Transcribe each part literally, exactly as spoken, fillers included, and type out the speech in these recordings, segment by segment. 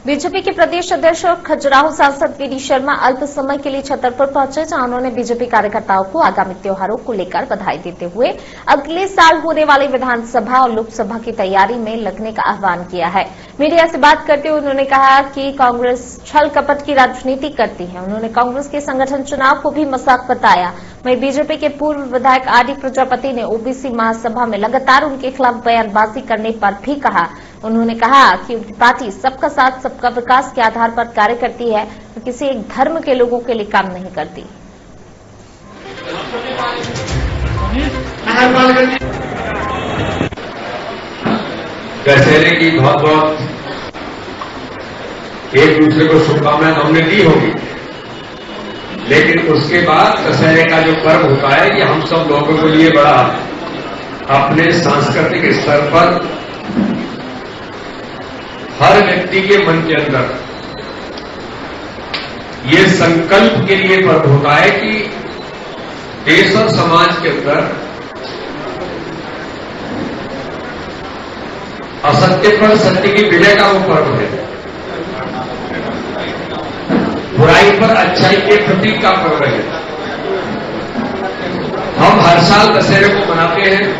BJP के प्रदेश अध्यक्ष और खजुराहो सांसद वीडी शर्मा अल्प समय के लिए छतरपुर पहुंचे, जहां उन्होंने बीजेपी कार्यकर्ताओं को आगामी त्योहारों को लेकर बधाई देते हुए अगले साल होने वाली विधानसभा और लोकसभा की तैयारी में लगने का आह्वान किया है। मीडिया से बात करते हुए उन्होंने कहा कि कांग्रेस छल कपट की राजनीति करती है। उन्होंने कांग्रेस के संगठन चुनाव को भी मजाक बताया। वहीं बीजेपी के पूर्व विधायक आर डी प्रजापति ने ओबीसी महासभा में लगातार उनके खिलाफ बयानबाजी करने पर भी कहा। उन्होंने कहा कि उनकी पार्टी सबका साथ सबका विकास के आधार पर कार्य करती है, तो किसी एक धर्म के लोगों के लिए काम नहीं करती। दशहरे की बहुत बहुत एक दूसरे को शुभकामनाएं हमने दी होगी, लेकिन उसके बाद दशहरे का जो पर्व होता है ये हम सब लोगों के लिए बड़ा अपने सांस्कृतिक स्तर पर हर व्यक्ति के मन के अंदर ये संकल्प के लिए पर्व होता है कि देश और समाज के अंदर असत्य पर सत्य की विजय का वो पर्व है, बुराई पर अच्छाई के प्रतीक का पर्व है। हम हर साल दशहरे को मनाते हैं,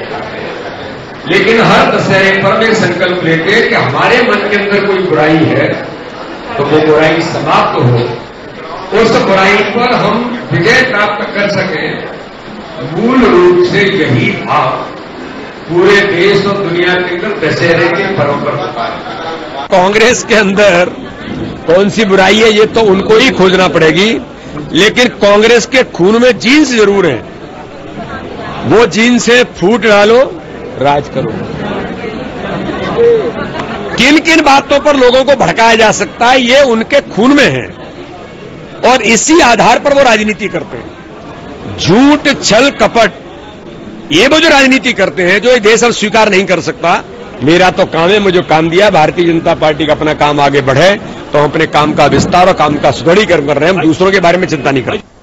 लेकिन हर दशहरे पर वे संकल्प लेते हैं कि हमारे मन के अंदर कोई बुराई है तो वो बुराई समाप्त हो, उस बुराई पर हम विजय प्राप्त कर सकें। मूल रूप से यही भाव पूरे देश और दुनिया के अंदर दशहरे के पर्व पर होता है। कांग्रेस के अंदर कौन सी बुराई है ये तो उनको ही खोजना पड़ेगी, लेकिन कांग्रेस के खून में जीन्स जरूर है। वो जीन्स से फूट डालो, राज करो। किन किन बातों पर लोगों को भड़काया जा सकता है ये उनके खून में है और इसी आधार पर वो राजनीति करते हैं। झूठ, छल, कपट, ये वो जो राजनीति करते हैं जो ये देश अब स्वीकार नहीं कर सकता। मेरा तो काम है, मुझे काम दिया भारतीय जनता पार्टी का अपना काम आगे बढ़े तो हम अपने काम का विस्तार और काम का सुदृढ़ीकरण कर रहे हैं। हम दूसरों के बारे में चिंता नहीं करते।